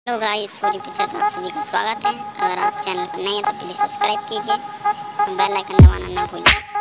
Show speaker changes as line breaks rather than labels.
Hello guys, Suri picture में आप सभी का स्वागत है। अगर आप चैनल पर नए हैं तो प्लीज़ सब्सक्राइब कीजिए, बेल आइकन दबाना ना भूलें।